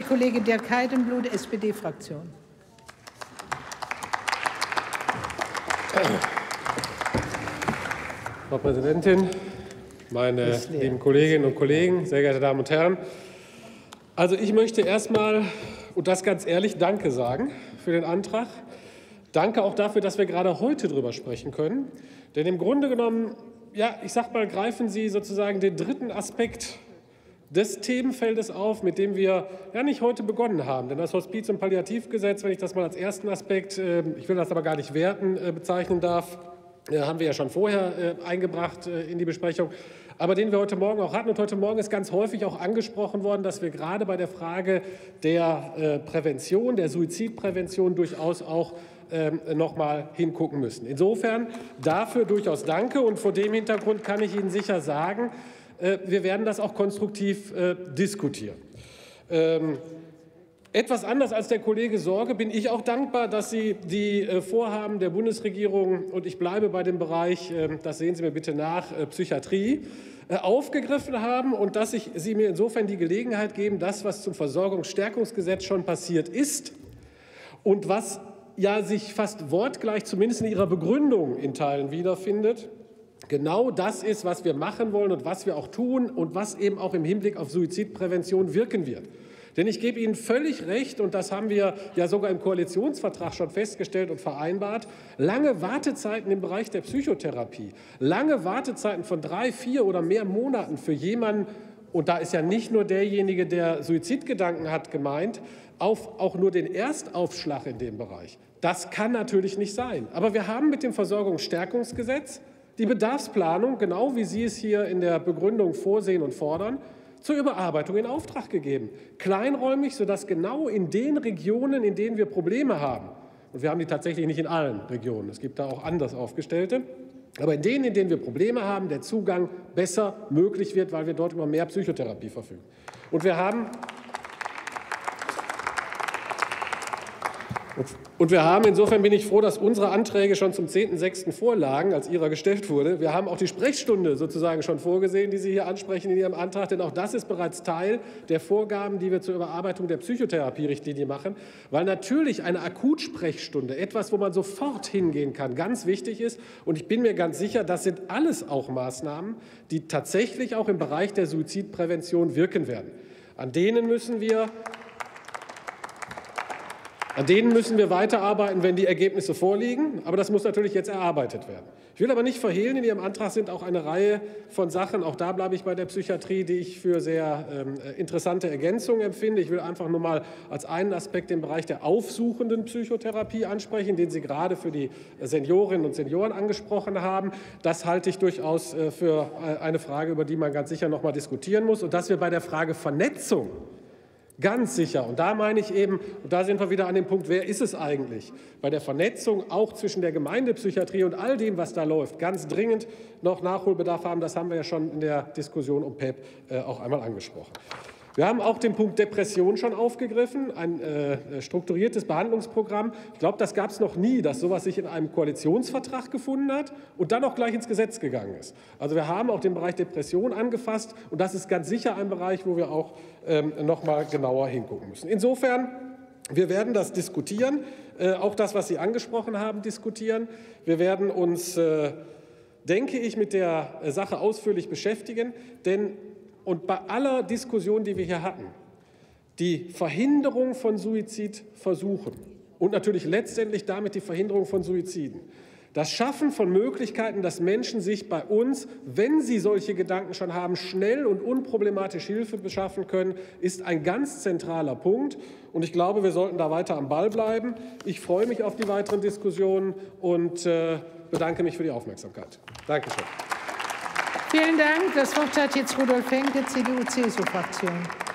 Kollege Dirk Heidenblut, SPD-Fraktion. Frau Präsidentin, meine lieben Kolleginnen und Kollegen, sehr geehrte Damen und Herren! Also ich möchte erst mal, und das ganz ehrlich, Danke sagen für den Antrag. Danke auch dafür, dass wir gerade heute darüber sprechen können. Denn im Grunde genommen, ja, ich sag mal, greifen Sie sozusagen den dritten Aspekt des Themenfeldes auf, mit dem wir ja nicht heute begonnen haben. Denn das Hospiz- und Palliativgesetz, wenn ich das mal als ersten Aspekt, ich will das aber gar nicht werten, bezeichnen darf, haben wir ja schon vorher eingebracht in die Besprechung, aber den wir heute Morgen auch hatten. Und heute Morgen ist ganz häufig auch angesprochen worden, dass wir gerade bei der Frage der Prävention, der Suizidprävention durchaus auch noch mal hingucken müssen. Insofern dafür durchaus Danke. Und vor dem Hintergrund kann ich Ihnen sicher sagen, wir werden das auch konstruktiv diskutieren. Etwas anders als der Kollege Sorge bin ich auch dankbar, dass Sie die Vorhaben der Bundesregierung, und ich bleibe bei dem Bereich, das sehen Sie mir bitte nach, Psychiatrie, aufgegriffen haben und dass Sie mir insofern die Gelegenheit geben, das, was zum Versorgungsstärkungsgesetz schon passiert ist und was ja sich fast wortgleich zumindest in Ihrer Begründung in Teilen wiederfindet, genau das ist, was wir machen wollen und was wir auch tun und was eben auch im Hinblick auf Suizidprävention wirken wird. Denn ich gebe Ihnen völlig recht, und das haben wir ja sogar im Koalitionsvertrag schon festgestellt und vereinbart, lange Wartezeiten im Bereich der Psychotherapie, lange Wartezeiten von 3, 4 oder mehr Monaten für jemanden, und da ist ja nicht nur derjenige, der Suizidgedanken hat, gemeint, auf auch nur den Erstaufschlag in dem Bereich. Das kann natürlich nicht sein. Aber wir haben mit dem Versorgungsstärkungsgesetz die Bedarfsplanung, genau wie Sie es hier in der Begründung vorsehen und fordern, zur Überarbeitung in Auftrag gegeben. Kleinräumig, sodass genau in den Regionen, in denen wir Probleme haben, und wir haben die tatsächlich nicht in allen Regionen, es gibt da auch anders aufgestellte, aber in denen wir Probleme haben, der Zugang besser möglich wird, weil wir dort über mehr Psychotherapie verfügen. Und wir haben, insofern bin ich froh, dass unsere Anträge schon zum 10.06. vorlagen, als Ihrer gestellt wurde. Wir haben auch die Sprechstunde sozusagen schon vorgesehen, die Sie hier ansprechen in Ihrem Antrag, denn auch das ist bereits Teil der Vorgaben, die wir zur Überarbeitung der Psychotherapie-Richtlinie machen, weil natürlich eine Akutsprechstunde, etwas, wo man sofort hingehen kann, ganz wichtig ist. Und ich bin mir ganz sicher, das sind alles auch Maßnahmen, die tatsächlich auch im Bereich der Suizidprävention wirken werden. An denen müssen wir weiterarbeiten, wenn die Ergebnisse vorliegen. Aber das muss natürlich jetzt erarbeitet werden. Ich will aber nicht verhehlen, in Ihrem Antrag sind auch eine Reihe von Sachen, auch da bleibe ich bei der Psychiatrie, die ich für sehr interessante Ergänzungen empfinde. Ich will einfach nur mal als einen Aspekt den Bereich der aufsuchenden Psychotherapie ansprechen, den Sie gerade für die Seniorinnen und Senioren angesprochen haben. Das halte ich durchaus für eine Frage, über die man ganz sicher noch mal diskutieren muss. Und dass wir bei der Frage Vernetzung ganz sicher, und da meine ich eben, und da sind wir wieder an dem Punkt, wer ist es eigentlich, bei der Vernetzung auch zwischen der Gemeindepsychiatrie und all dem, was da läuft, ganz dringend noch Nachholbedarf haben. Das haben wir ja schon in der Diskussion um PEP auch einmal angesprochen. Wir haben auch den Punkt Depression schon aufgegriffen, ein strukturiertes Behandlungsprogramm. Ich glaube, das gab es noch nie, dass sowas sich in einem Koalitionsvertrag gefunden hat und dann auch gleich ins Gesetz gegangen ist. Also wir haben auch den Bereich Depression angefasst, und das ist ganz sicher ein Bereich, wo wir auch noch mal genauer hingucken müssen. Insofern, wir werden das diskutieren, auch das, was Sie angesprochen haben, diskutieren. Wir werden uns, denke ich, mit der Sache ausführlich beschäftigen, denn und bei aller Diskussion, die wir hier hatten, die Verhinderung von Suizidversuchen und natürlich letztendlich damit die Verhinderung von Suiziden, das Schaffen von Möglichkeiten, dass Menschen sich bei uns, wenn sie solche Gedanken schon haben, schnell und unproblematisch Hilfe beschaffen können, ist ein ganz zentraler Punkt. Und ich glaube, wir sollten da weiter am Ball bleiben. Ich freue mich auf die weiteren Diskussionen und bedanke mich für die Aufmerksamkeit. Dankeschön. Vielen Dank. Das Wort hat jetzt Rudolf Henke, CDU-CSU-Fraktion.